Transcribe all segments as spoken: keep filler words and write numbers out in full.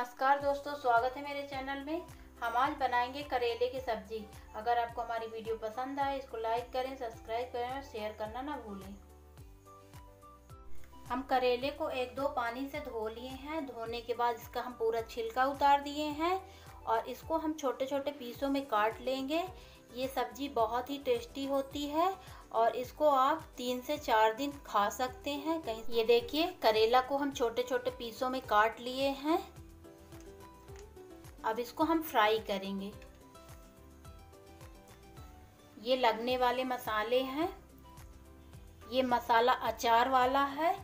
नमस्कार दोस्तों, स्वागत है मेरे चैनल में। हम आज बनाएंगे करेले की सब्जी। अगर आपको हमारी वीडियो पसंद आए इसको लाइक करें, सब्सक्राइब करें और शेयर करना ना भूलें। हम करेले को एक दो पानी से धो लिए हैं। धोने के बाद इसका हम पूरा छिलका उतार दिए हैं और इसको हम छोटे छोटे पीसों में काट लेंगे। ये सब्जी बहुत ही टेस्टी होती है और इसको आप तीन से चार दिन खा सकते हैं कहीं। ये देखिए, करेला को हम छोटे छोटे पीसों में काट लिए हैं। अब इसको हम फ्राई करेंगे। ये लगने वाले मसाले हैं। ये मसाला अचार वाला है।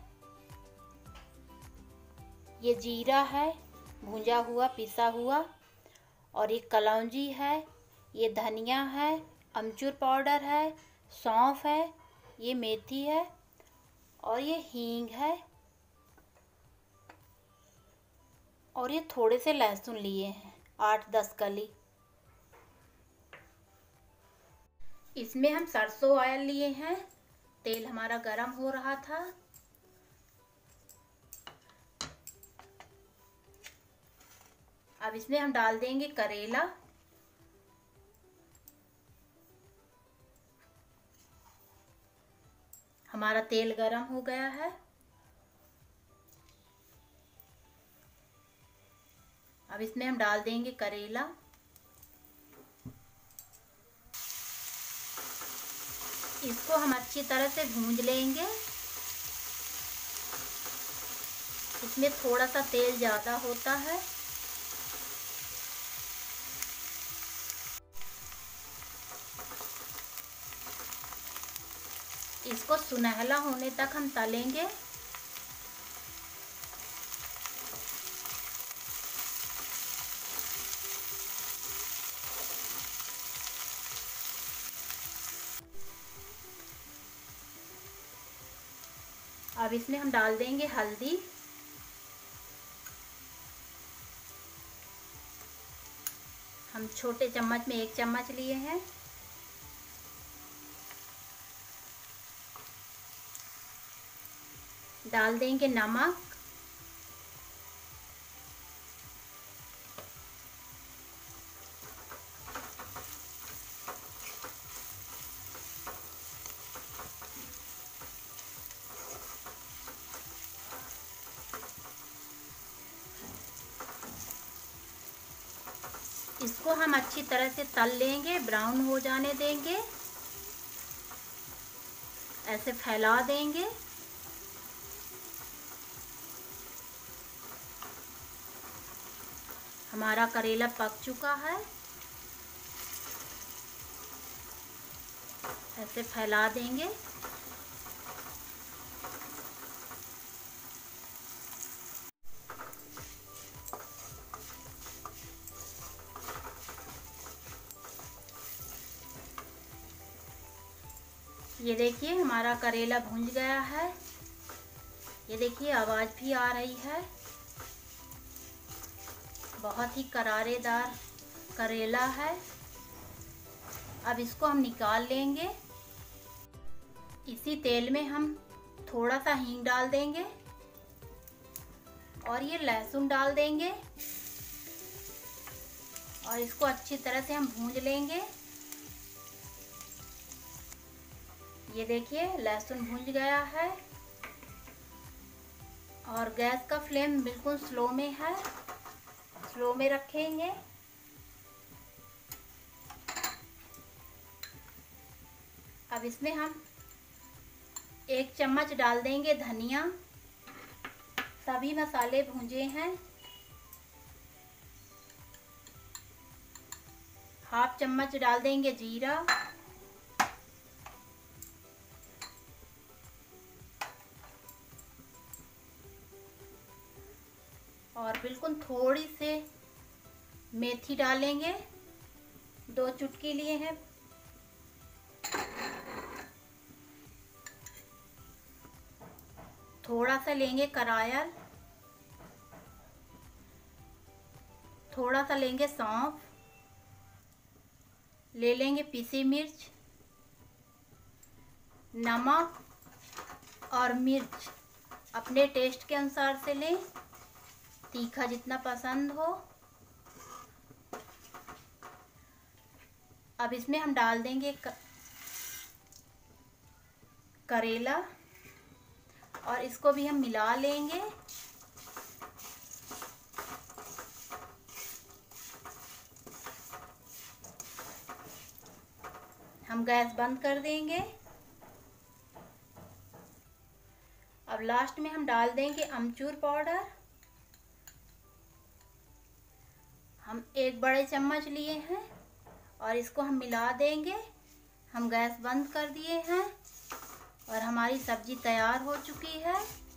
ये जीरा है भुंजा हुआ पिसा हुआ, और ये कलौंजी है, ये धनिया है, अमचूर पाउडर है, सौंफ है, ये मेथी है और ये हींग है, और ये थोड़े से लहसुन लिए हैं, आठ दस कली। इसमें हम सरसों ऑयल लिए हैं। तेल हमारा गरम हो रहा था। अब इसमें हम डाल देंगे करेला। हमारा तेल गरम हो गया है। अब इसमें हम डाल देंगे करेला। इसको हम अच्छी तरह से भूंज लेंगे। इसमें थोड़ा सा तेल ज़्यादा होता है। इसको सुनहला होने तक हम तलेंगे। अब इसमें हम डाल देंगे हल्दी। हम छोटे चम्मच में एक चम्मच लिए हैं। डाल देंगे नमक। इसको हम अच्छी तरह से तल लेंगे, ब्राउन हो जाने देंगे। ऐसे फैला देंगे। हमारा करेला पक चुका है। ऐसे फैला देंगे। ये देखिए, हमारा करेला भुंज गया है। ये देखिए, आवाज़ भी आ रही है। बहुत ही करारेदार करेला है। अब इसको हम निकाल लेंगे। इसी तेल में हम थोड़ा सा हींग डाल देंगे और ये लहसुन डाल देंगे और इसको अच्छी तरह से हम भूंज लेंगे। ये देखिए, लहसुन भुंज गया है और गैस का फ्लेम बिल्कुल स्लो में है। स्लो में रखेंगे। अब इसमें हम एक चम्मच डाल देंगे धनिया। सभी मसाले भूंजे हैं। हाफ चम्मच डाल देंगे जीरा। और बिल्कुल थोड़ी से मेथी डालेंगे, दो चुटकी लिए हैं। थोड़ा सा लेंगे करायल। थोड़ा सा लेंगे सौंफ। ले लेंगे पिसी मिर्च। नमक और मिर्च अपने टेस्ट के अनुसार से लें। तीखा जितना पसंद हो। अब इसमें हम डाल देंगे करेला और इसको भी हम मिला लेंगे। हम गैस बंद कर देंगे। अब लास्ट में हम डाल देंगे अमचूर पाउडर। हम एक बड़े चम्मच लिए हैं और इसको हम मिला देंगे। हम गैस बंद कर दिए हैं और हमारी सब्जी तैयार हो चुकी है।